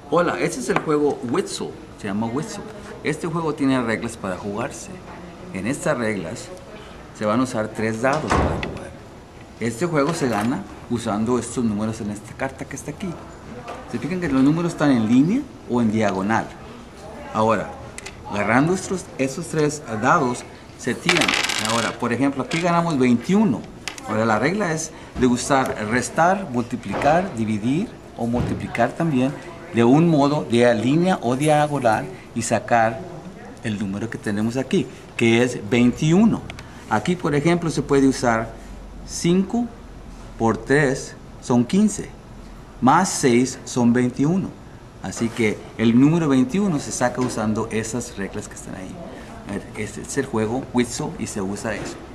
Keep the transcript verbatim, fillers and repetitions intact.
Hola, este es el juego Witsel, se llama Witsel. Este juego tiene reglas para jugarse. En estas reglas se van a usar tres dados para jugar. Este juego se gana usando estos números en esta carta que está aquí. Se fijan que los números están en línea o en diagonal. Ahora, agarrando estos, estos tres dados, se tiran. Ahora, por ejemplo, aquí ganamos veintiuno. Ahora, la regla es de usar restar, multiplicar, dividir o multiplicar también de un modo de línea o diagonal y sacar el número que tenemos aquí, que es veintiuno. Aquí, por ejemplo, se puede usar cinco por tres son quince, más seis son veintiuno. Así que el número veintiuno se saca usando esas reglas que están ahí. Este es el juego Witsel y se usa eso.